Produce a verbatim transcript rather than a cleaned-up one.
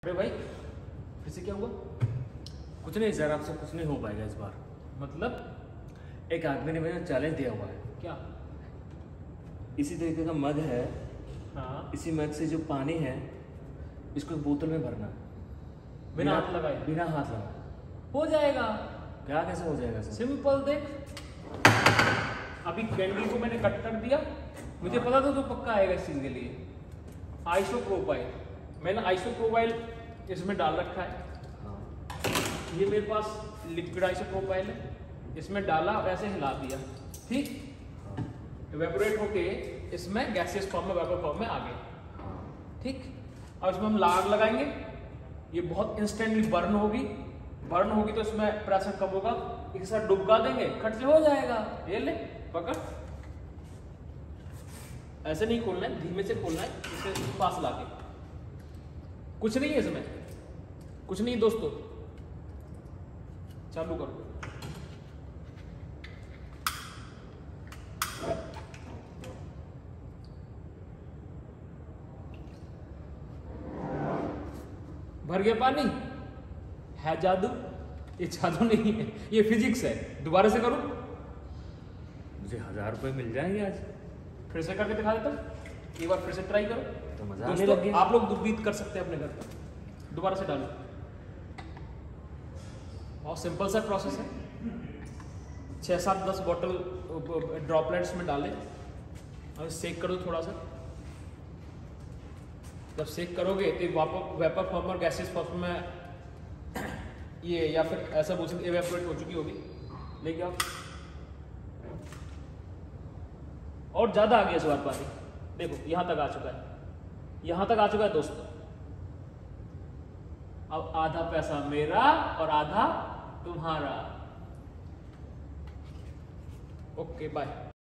अरे भाई फिर से क्या हुआ? कुछ नहीं सर, आपसे कुछ नहीं हो पाएगा इस बार। मतलब एक आदमी ने मुझे चैलेंज दिया हुआ है। क्या? इसी तरीके का मग है, हाँ, इसी मग से जो पानी है इसको एक बोतल में भरना है बिना हाथ लगाए। बिना हाथ लगाए। हो जाएगा। क्या कैसे हो जाएगा सर? सिंपल देख, अभी कैंडी को मैंने कट कर दिया, मुझे पता था तो पक्का आएगा इस चीज के लिए। आइसोप्रोपाइल, मैंने आइसोप्रोपाइल इसमें डाल रखा है। हाँ। ये मेरे पास लिक्विड आइसोप्रोपाइल है, इसमें डाला और ऐसे हिला दिया, ठीक, हाँ। इवेपोरेट होके इसमें गैसियस फॉर्म में, वेपर फॉर्म में आ गए, हाँ। ठीक। अब इसमें हम लाग लगाएंगे, ये बहुत इंस्टेंटली बर्न होगी, बर्न होगी तो इसमें प्रेशर कम होगा, एक साथ डुबका देंगे, खट से हो जाएगा। ये ले पकड़, ऐसे नहीं खोलना है, धीमे से खोलना है, इसे पास लाके। कुछ नहीं है इसमें, कुछ नहीं दोस्तों, चालू करो। भर गया पानी, है जादू? ये जादू नहीं है, ये फिजिक्स है। दोबारा से करूं? मुझे हजार रुपए मिल जाएंगे आज। फिर से करके दिखा देता हूं, एक बार फिर से ट्राई करो। तो मजा आने दोस्तों लग गया। आप लोग उम्मीद कर सकते हैं अपने घर पर। दोबारा से डालो, बहुत सिंपल सा प्रोसेस है। छह सात दस बॉटल ड्रॉपलेट्स में डालें और सेक करो थोड़ा सा। जब सेक करोगे तो वापर वेपर फॉर्म और गैसेस फॉर्म में ये, या फिर ऐसा बोल सकते इवेपोरेट हो चुकी होगी, लेकिन आप और ज्यादा आ गया इस बार पानी। देखो यहां तक आ चुका है, यहां तक आ चुका है दोस्तों। अब आधा पैसा मेरा और आधा तुम्हारा। Okay bye.